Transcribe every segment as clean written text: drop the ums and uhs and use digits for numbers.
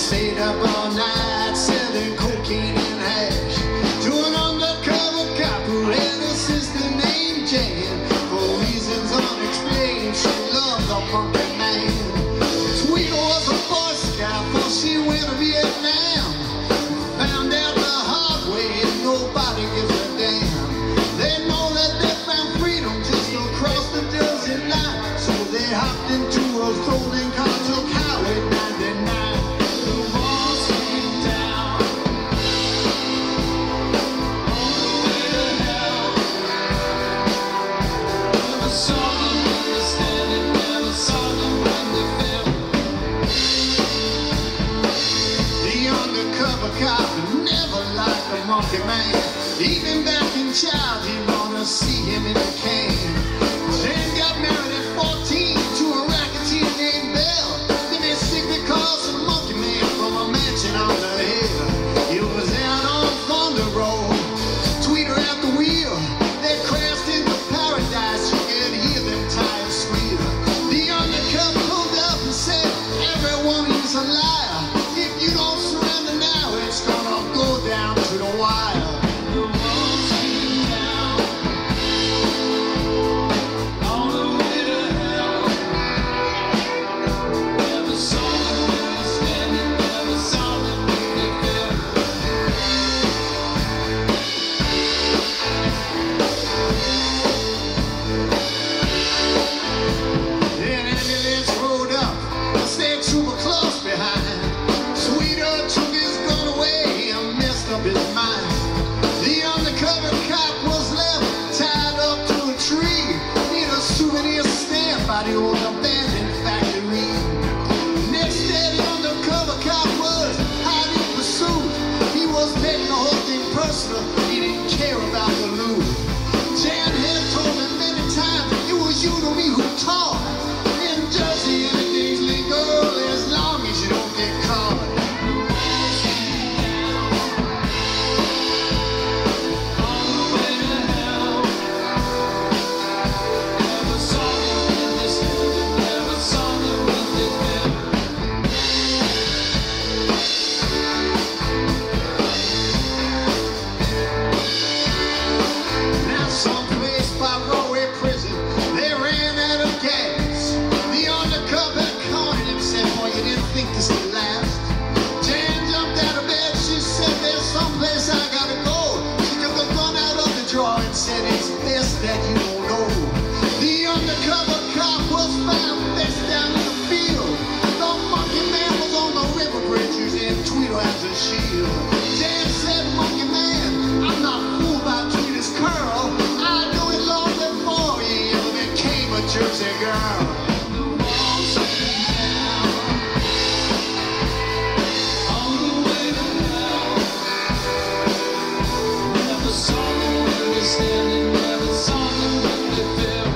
stayed up all night selling cocaine and hash to an undercover cop who had a sister named Jan. For reasons unexplained, she loved the monkey man. Tweeter was a Boy Scout before she went to Vietnam. Found out the hard way and nobody gives a damn. They know that they found freedom just across the Jersey line. So they hopped into a stolen car, took Highway 99. The walls came down on the way to hell. Never saw them when they standing, never saw them when they fell. The undercover cop never liked the monkey man. Even back in child, he'd wanna see him in the can. Jan got married at 14 to a racketeer named Bell. Then they secretly caused the monkey man from a mansion on the hill. It was out on Thunder Road, Tweeter at the wheel. They crashed into paradise, you could hear them tires squeal. The undercover pulled up and said, everyone is a liar. If you don't surrender now, it's gonna go down to the wire. The walls came down on the way to hell. Never saw them when they standing, never saw them when they fell. Then ambulance rolled up, the state trooper close behind. Tweeter took his gun away and messed up his mind. The undercover cop was left tied up to a tree near a souvenir stand by the old abandoned factory. Next day, the undercover cop was hot in pursuit. He was taking the whole thing personal. He didn't care about the loot. Jan had told him many times, it was you to me who taught. In Jersey, anything's legal as long as you don't get caught. On the way to hell. Never saw them when they stood, never saw them when they fell. Now someplace by Roe prison, they ran out of gas. The undercover cornered him, said, boy, you didn't think this would last. Jan jumped out of bed, she said, there's someplace I gotta go. She took a gun out of the drawer and said, it's best that you don't know. The undercover cop was found face down in the field. The monkey man was on the river bridge using Tweeter as a shield. Jan said, monkey man, I'm not fooled by Tweeter's curl. I knew it long before he ever became a Jersey girl. The walls came down on the way to hell. Never saw them when they standing, never saw them when they fell.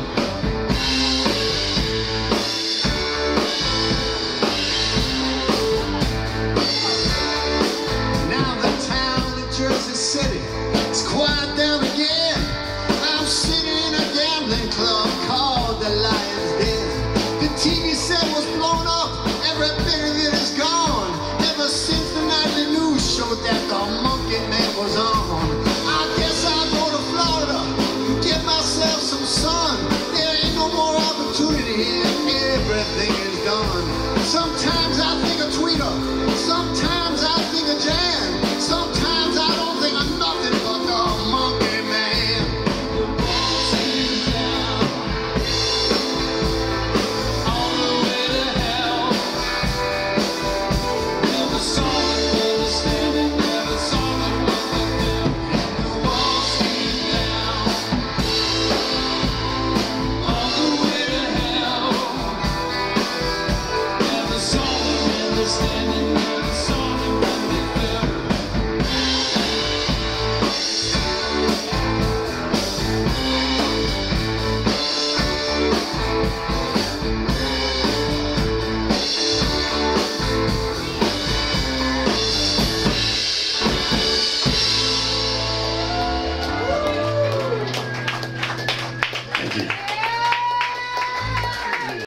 Now the town of Jersey City is quiet down again. I'm sitting in a gambling club called the Lion's Den. The TV set was blown up, every bit of it is gone. Ever since the nightly news showed that the monkey man was on. I guess I'll go to Florida and get myself some sun. There ain't no more opportunity here, everything is done. Sometimes I think of Tweeter, sometimes I think of Jan, sometimes I don't think of nothing but the monkey man. The walls came down on the way to hell. Never saw them when they standing, never saw them when they fell. The walls came down on the way to hell. Never saw them when they standing, never saw them when they fell. Thank you.